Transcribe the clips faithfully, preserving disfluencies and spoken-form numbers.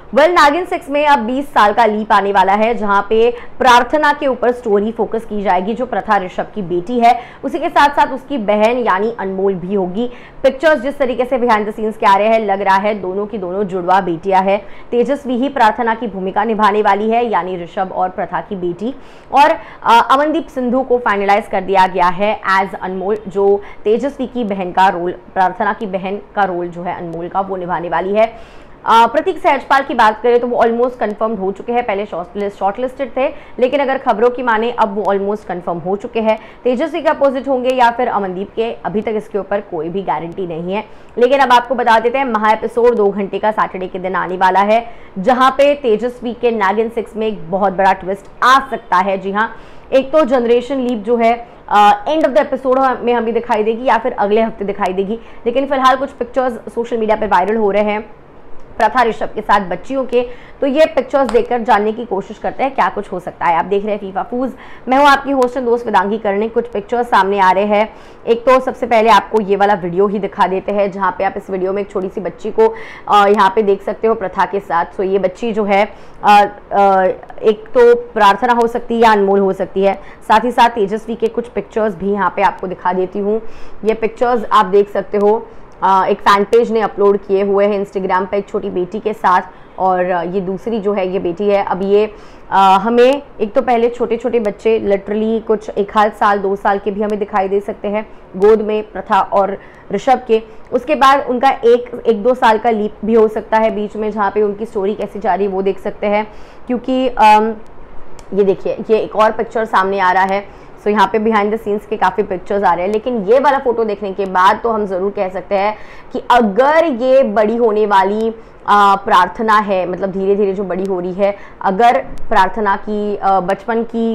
Well नागिन six में अब बीस साल का लीप आने वाला है, जहां पे प्रार्थना के ऊपर स्टोरी फोकस की जाएगी, जो प्रथा ऋषभ की बेटी है। उसी के साथ साथ उसकी बहन यानी अनमोल भी होगी। पिक्चर्स जिस तरीके से बिहाइंड द सीन्स के आ रहे हैं, लग रहा है दोनों की दोनों जुड़वा बेटियां हैं। तेजस्वी ही प्रार्थना की भूमिका निभाने वाली है, यानी ऋषभ और प्रथा की बेटी। और अमनदीप सिंधु को फाइनलाइज कर दिया गया है एज अनमोल, जो तेजस्वी की बहन का रोल, प्रार्थना की बहन का रोल जो है अनमोल का, वो निभाने वाली है। प्रतीक सहजपाल की बात करें तो वो ऑलमोस्ट कंफर्म्ड हो चुके हैं। पहले शॉर्टलिस्टेड थे, लेकिन अगर खबरों की माने अब वो ऑलमोस्ट कंफर्म हो चुके हैं। तेजस्वी के अपोजिट होंगे या फिर अमनदीप के, अभी तक इसके ऊपर कोई भी गारंटी नहीं है। लेकिन अब आपको बता देते हैं, महा एपिसोड दो घंटे का सैटरडे के दिन आने वाला है, जहां पे तेजस्वी के नागिन सिक्स में एक बहुत बड़ा ट्विस्ट आ सकता है। जी हाँ, एक तो जनरेशन लीप जो है एंड ऑफ द एपिसोड में हमें दिखाई देगी या फिर अगले हफ्ते दिखाई देगी। लेकिन फिलहाल कुछ पिक्चर्स सोशल मीडिया पर वायरल हो रहे हैं प्रथा ऋषभ के साथ बच्चियों के, तो ये पिक्चर्स देखकर जानने की कोशिश करते हैं क्या कुछ हो सकता है। आप देख रहे हैं फीफा फूज, मैं हूं आपकी होस्ट एंड दोस्त वेदांगी करने। कुछ पिक्चर्स सामने आ रहे हैं। एक तो सबसे पहले आपको ये वाला वीडियो ही दिखा देते हैं, जहां पे आप इस वीडियो में एक छोटी सी बच्ची को यहाँ पे देख सकते हो प्रथा के साथ। सो ये बच्ची जो है आ, आ, एक तो प्रार्थना हो सकती है या अनमोल हो सकती है। साथ ही साथ तेजस्वी के कुछ पिक्चर्स भी यहाँ पे आपको दिखा देती हूँ। ये पिक्चर्स आप देख सकते हो, Uh, एक फैन पेज ने अपलोड किए हुए हैं इंस्टाग्राम पे एक छोटी बेटी के साथ, और ये दूसरी जो है ये बेटी है। अब ये uh, हमें एक तो पहले छोटे छोटे बच्चे लिटरली कुछ एक हाल साल दो साल के भी हमें दिखाई दे सकते हैं गोद में प्रथा और ऋषभ के। उसके बाद उनका एक एक दो साल का लीप भी हो सकता है बीच में, जहाँ पे उनकी स्टोरी कैसी जा रही है वो देख सकते हैं। क्योंकि um, ये देखिए, ये एक और पिक्चर सामने आ रहा है। तो यहाँ पे बिहाइंड द सीन्स के काफ़ी पिक्चर्स आ रहे हैं, लेकिन ये वाला फोटो देखने के बाद तो हम ज़रूर कह सकते हैं कि अगर ये बड़ी होने वाली आ, प्रार्थना है, मतलब धीरे धीरे जो बड़ी हो रही है, अगर प्रार्थना की बचपन की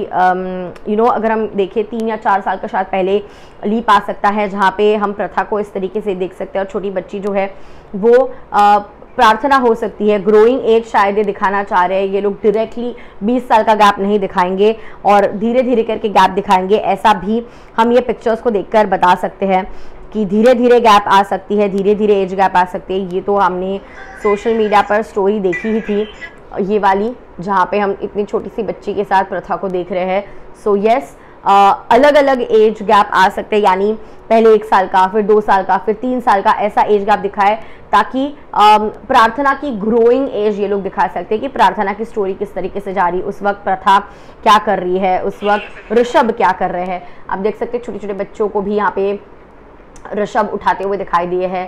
यू नो अगर हम देखें तीन या चार साल का शायद पहले लीप आ सकता है, जहाँ पे हम प्रथा को इस तरीके से देख सकते हैं, और छोटी बच्ची जो है वो आ, प्रार्थना हो सकती है। ग्रोइंग एज शायद ये दिखाना चाह रहे हैं ये लोग, डायरेक्टली बीस साल का गैप नहीं दिखाएंगे और धीरे धीरे करके गैप दिखाएंगे। ऐसा भी हम ये पिक्चर्स को देखकर बता सकते हैं कि धीरे धीरे गैप आ सकती है, धीरे धीरे एज गैप आ सकती है। ये तो हमने सोशल मीडिया पर स्टोरी देखी ही थी, ये वाली, जहाँ पे हम इतनी छोटी सी बच्ची के साथ प्रथा को देख रहे हैं। सो यस, अलग अलग एज गैप आ सकते हैं, यानी पहले एक साल का, फिर दो साल का, फिर तीन साल का, ऐसा एज गैप दिखाए, ताकि प्रार्थना की ग्रोइंग एज ये लोग दिखा सकते हैं कि प्रार्थना की स्टोरी किस तरीके से जा रही है, उस वक्त प्रथा क्या कर रही है, उस वक्त ऋषभ क्या कर रहे हैं। आप देख सकते हैं छोटे छोटे बच्चों को भी यहाँ पे ऋषभ उठाते हुए दिखाई दिए हैं।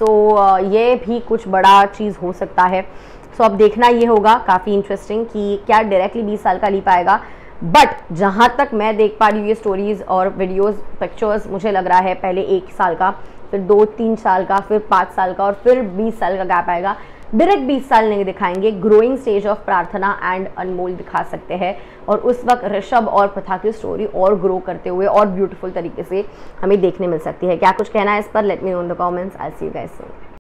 सो ये भी कुछ बड़ा चीज़ हो सकता है। सो अब देखना ये होगा, काफ़ी इंटरेस्टिंग, कि क्या डायरेक्टली बीस साल का लीप आएगा। बट जहाँ तक मैं देख पा रही हूँ ये स्टोरीज और वीडियोस पिक्चर्स, मुझे लग रहा है पहले एक साल का, फिर दो तीन साल का, फिर पाँच साल का, और फिर बीस साल का गैप आएगा। डायरेक्ट बीस साल नहीं दिखाएंगे, growing stage of Prarthana and Anmol दिखा सकते हैं, और उस वक्त ऋषभ और प्रथा की स्टोरी और ग्रो करते हुए और ब्यूटीफुल तरीके से हमें देखने मिल सकती है। क्या कुछ कहना है इस पर? Let me know in the comments. I see you guys soon.